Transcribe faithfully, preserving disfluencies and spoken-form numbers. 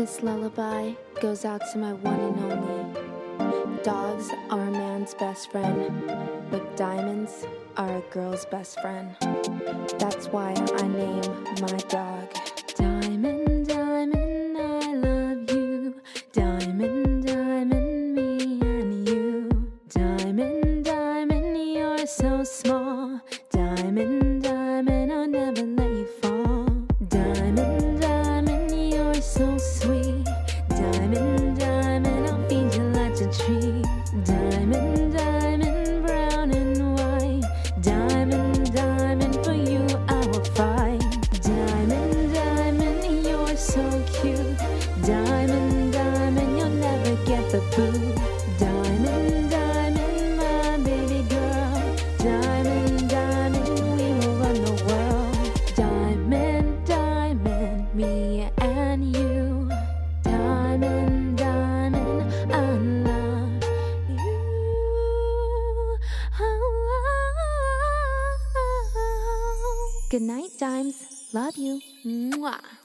This lullaby goes out to my one and only. Dogs are a man's best friend, but diamonds are a girl's best friend. That's why I name my dog Diamond, Diamond, I love you. Diamond, Diamond, me and you. Diamond, Diamond, you're so small. Diamond, Diamond, I'll never let you fall. Diamond, Diamond, you're so sweet. Diamond, Diamond, I'll feed you like a tree. Diamond, Diamond, brown and white. Diamond, Diamond, for you I will fight. Diamond, Diamond, you're so cute. Diamond, Diamond, you'll never get the boot. Diamond, Diamond, my baby girl. Diamond, Diamond, we will run the world. Diamond, Diamond, me and you. Diamond, Diamond, I love you. Oh. Good night, Dimes. Love you. Mwah.